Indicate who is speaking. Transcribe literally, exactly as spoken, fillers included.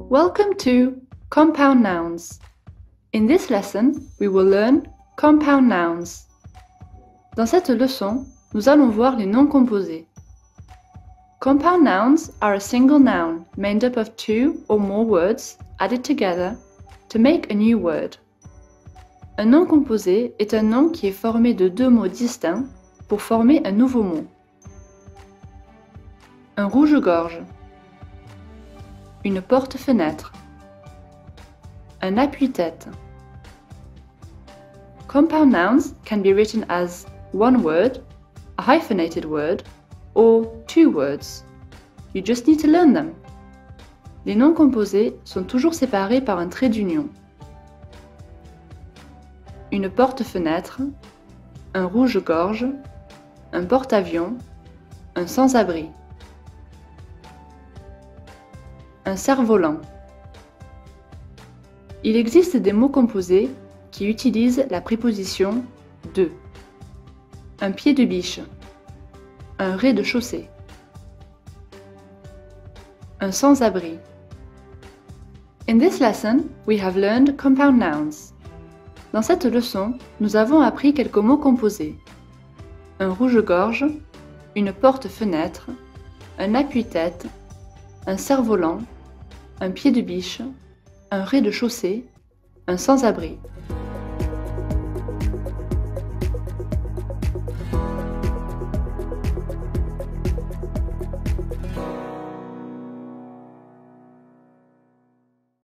Speaker 1: Welcome to Compound Nouns. In this lesson, we will learn compound nouns. Dans cette leçon, nous allons voir les noms composés. Compound nouns are a single noun made up of two or more words added together to make a new word. Un nom composé est un nom qui est formé de deux mots distincts pour former un nouveau mot. Un rouge-gorge. Une porte-fenêtre. Un appuie-tête. Compound nouns can be written as one word, a hyphenated word, or two words. You just need to learn them. Les noms composés sont toujours séparés par un trait d'union. Une porte-fenêtre, un rouge-gorge, un porte-avions, un sans-abri. Un cerf-volant. Il existe des mots composés qui utilisent la préposition « de ». Un pied de biche. Un rez-de-chaussée. Un sans-abri. In this lesson, we have learned compound nouns. Dans cette leçon, nous avons appris quelques mots composés. Un rouge-gorge, une porte-fenêtre, un appuie-tête, un cerf-volant, un pied de biche, un rez-de-chaussée, un sans-abri.